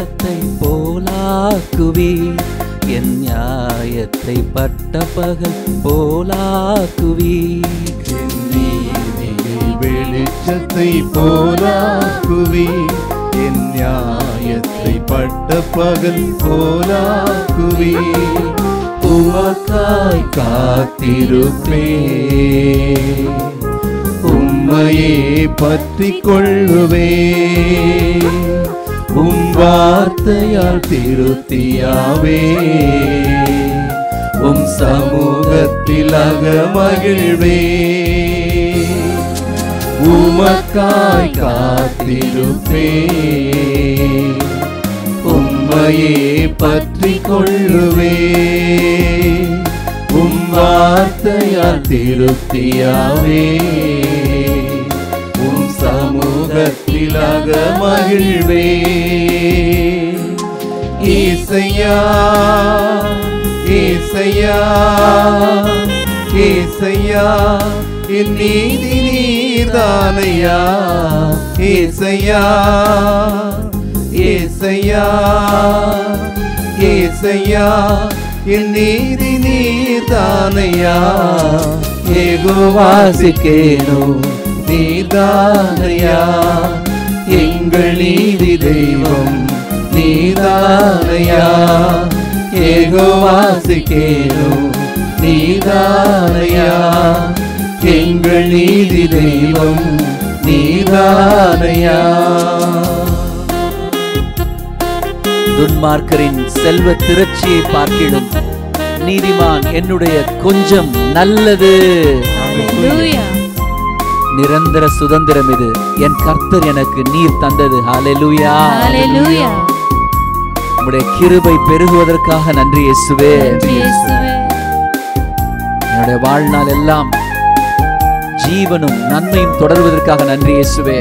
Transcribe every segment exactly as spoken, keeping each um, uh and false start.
வெளிச்சத்தை போலாக்குவீர், என் நியாயத்தை பட்ட பகல் போலாக்குவீர். என் நீதியை வெளிச்சத்தை போலாக்குவீர், என் நியாயத்தை பட்ட பகல் போலாக்குவீர். உமக்காய் காத்திருப்பேன், உம்மையே பற்றி கொள்ளுவேன். உம் வார்த்தையால் திருப்தியாவே, உம் சமூகத்தில் அகமகிழ்வே. உமக்காய் காத்திருப்பேன், உம்மையே பற்றி கொள்ளுவே. உம் வார்த்தையால் திருப்தியாவே, உம் சமூகத்தில் அகமகிழ்வே. ஏசையா ஏசையா ஏசையா, என் நீதி நீர்தானையா. ஏசையா ஏசையா ஏசையா, என் நீதி நீர்தானையா. யெகோவாசிக்கேனோ நீர்தானையா, எங்கள் நீதி தெய்வம் நீர்தானையா. யெகோவாசிக்கேனோ நீர்தானையா, எங்கள் நீதி தெய்வம் நீர்தானையா. துன்மார்க்கரின் செல்வ திரட்சியை பார்க்கிடும் நீதிமான் என்னுடைய கொஞ்சம் நல்லது. நிரந்தர சுதந்திரம் இது, என் கர்த்தர் எனக்கு நீர் தந்தது. ஹல்லேலூயா. உம்முடைய கிருபை பெருகுவதற்காக நன்றி இயேசுவே. என்னுடைய வாழ்நாள் எல்லாம் ஜீவனும் நன்மையும் தொடர்வதற்காக நன்றி இயேசுவே.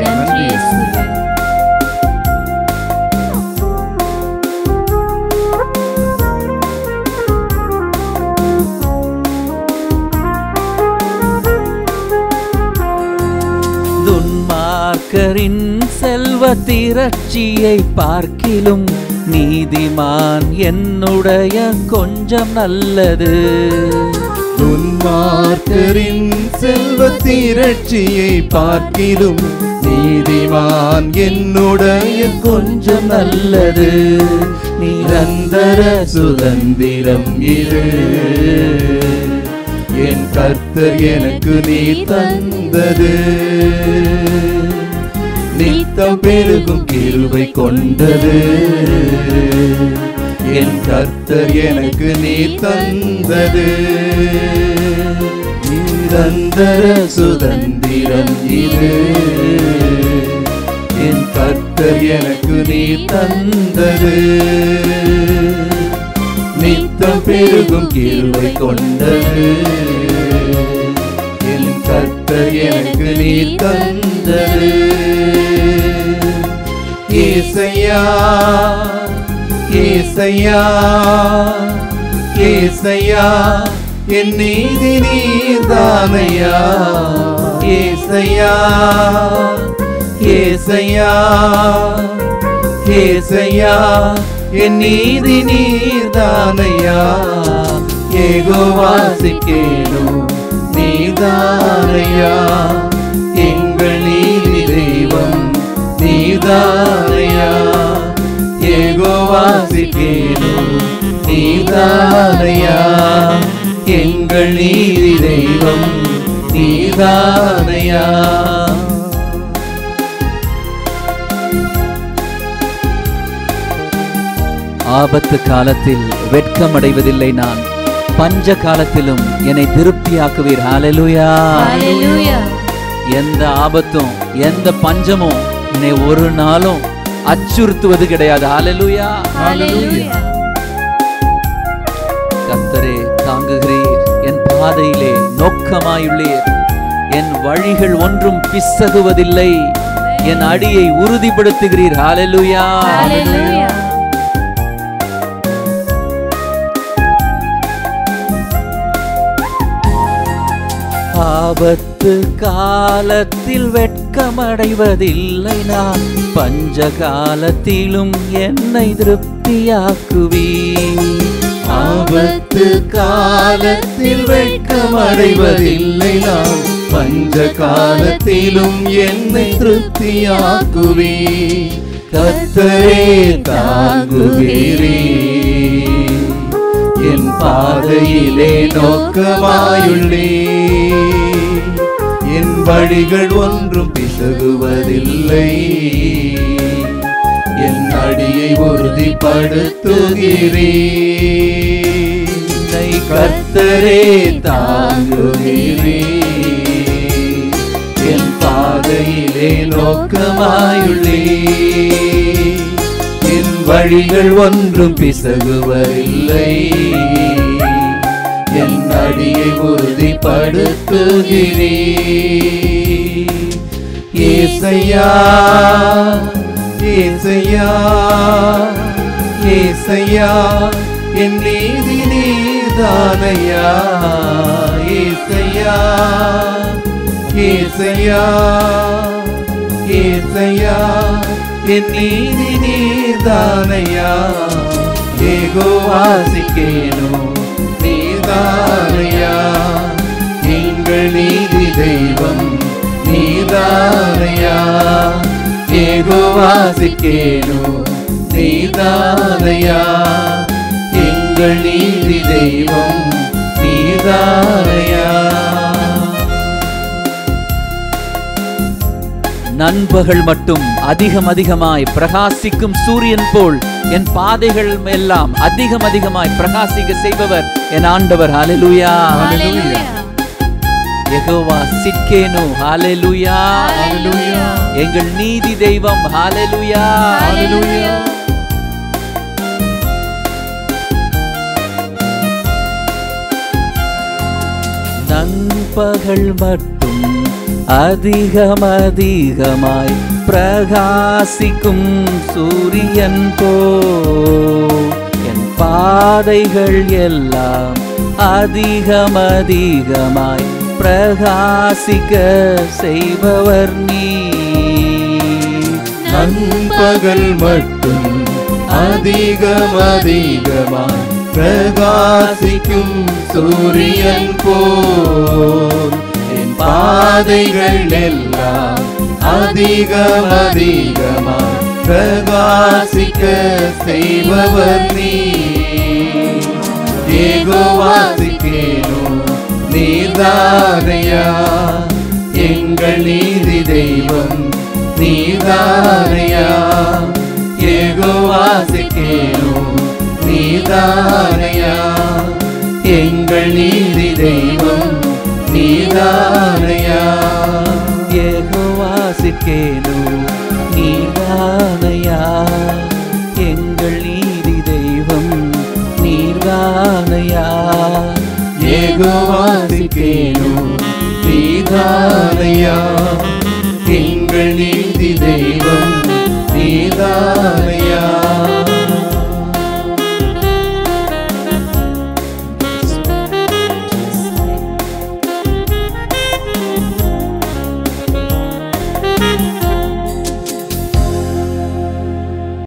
துன்மார்க்கரின் செல்வ திரட்சியை பார்க்கிலும் நீதிமான் என்னுடைய கொஞ்சம் நல்லது. துன்மார்க்கரின் செல்வ திரட்சியை பார்க்கிலும் நீதிமான் என்னுடைய கொஞ்சம் நல்லது. நிரந்தர சுதந்திரம் இது, என் கர்த்தர் எனக்கு நீ தந்தது. நித்தம் பெருகும் கிருபை கொண்டது, என் கர்த்தர் எனக்கு நீ தந்தது. நிரந்தர சுதந்திரம் இது, என் கர்த்தர் எனக்கு நீ தந்தது. நித்தம் பெருகும் கிருபை கொண்டது, என் கர்த்தர் எனக்கு நீ தந்தது. ஏசையா ஏசையா ஏசையா, என் நீதி நீர்தானையா. ஏசையா ஏசையா ஏசையா, என் நீதி நீர்தானையா. யெகோவாசிக்கேனோ நீர்தானையா, எங்கள் நீதி தெய்வம் நீர்தானையா. யெகோவாசிக்கேனோ நீர்தானையா, எங்கள் நீதி தெய்வம் நீர்தானையா. ஆபத்து காலத்தில் வெட்கமடைவதில்லை நான், பஞ்ச காலத்திலும் என்னை திருப்தியாக்குவீர். ஹல்லேலூயா. எந்த ஆபத்தும் எந்த பஞ்சமும் என்னை ஒரு நாளும் அச்சுறுத்துவது கிடையாது. ஹல்லேலூயா. கர்த்தரே தாங்குகிறீர், என் பாதையிலே நோக்கமாயுள்ளீர். என் வழிகள் ஒன்றும் பிசகுவதில்லை, என் அடியை உறுதிப்படுத்துகிறீர். ஹல்லேலூயா. ஆபத்து காலத்தில் வெட்கமடைவதில்லை நான், பஞ்ச காலத்திலும் என்னை திருப்தியாக்குவி. ஆபத்து காலத்தில் வெட்கமடைவதில்லை நான், பஞ்ச காலத்திலும் என்னை திருப்தியாக்குவி. கர்த்தரே தாங்குகிறீ, என் பாதையிலே நோக்கமாயுள்ளே. என் வழிகள் ஒன்றும் பிசகுவதில்லை, என் அடியை உறுதிப்படுத்துகிறீ. கர்த்தரே தாங்குகிறீ, என் பாதையிலே நோக்கமாயுள்ளே. என் வழிகள் ஒன்றும் பிசகுவதில்லை, என் அடியை உறுதிப்படுத்துகிறீ. ஏசையா ஏசையா ஏசையா, என் நீதி நீதானையா. ஏசையா ஏசையா ஏசையா, என் நீதி நீதானையா. யெகோவாசிக்கேனோ நீதானையா, எங்கள் நீதி தெய்வம் நீதானையா. யெகோவாசிக்கேனோ நீதானையா, எங்கள் நீதி தெய்வம் நீதானையா. நண்பகல் மட்டும் அதிகம் அதிகமாய் பிரகாசிக்கும் சூரியன் போல் என் பாதைகள் எல்லாம் அதிகம் அதிகமாய் பிரகாசிக்க செய்பவர் என் ஆண்டவர். ஹல்லேலூயா, ஹல்லேலூயா. யெகோவா சிட்கேனு, ஹல்லேலூயா, ஹல்லேலூயா. எங்கள் நீதி தெய்வம், ஹல்லேலூயா, ஹல்லேலூயா. நண்பகல் மட்டும் அதிகம் அதிகமாய் பிரகாசிக்கும் சூரியன் போ என் பாதைகள் எல்லாம் அதிகம் அதிகமாய் பிரகாசிக்க செய்பவர் நீ. நண்பகல் மட்டும் அதிகம் அதிகமாய் பிரகாசிக்கும் சூரியன் போல் என் பாதைகள் எல்லாம் அதிகம் அதிகமாய் பிரகாசிக்க செய்பவர் நீ. யெகோவாசிக்கேனோ நீதானையா, எங்கள் நீதி தெய்வம் நீதானையா. யெகோவாசிக்கேனோ நீதானையா, எங்கள் நீதி தெய்வம் நீதானையா. யெகோவாசிக்கேனு நீதானையா, எங்கள் நீதி தெய்வம் நீதானையா. யெகோவாசிக்கேனோ நீதானையா, எங்கள் நீதி தெய்வம் நீதானையா.